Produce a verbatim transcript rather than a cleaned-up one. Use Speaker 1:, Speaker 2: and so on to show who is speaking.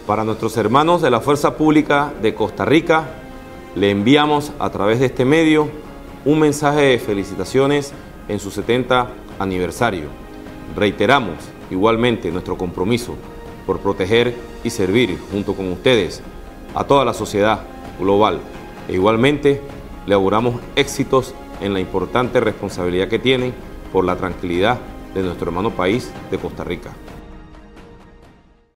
Speaker 1: Para nuestros hermanos de la Fuerza Pública de Costa Rica, le enviamos a través de este medio un mensaje de felicitaciones en su setenta aniversario. Reiteramos igualmente nuestro compromiso por proteger y servir junto con ustedes a toda la sociedad global e igualmente le auguramos éxitos en la importante responsabilidad que tienen por la tranquilidad de nuestro hermano país de Costa Rica.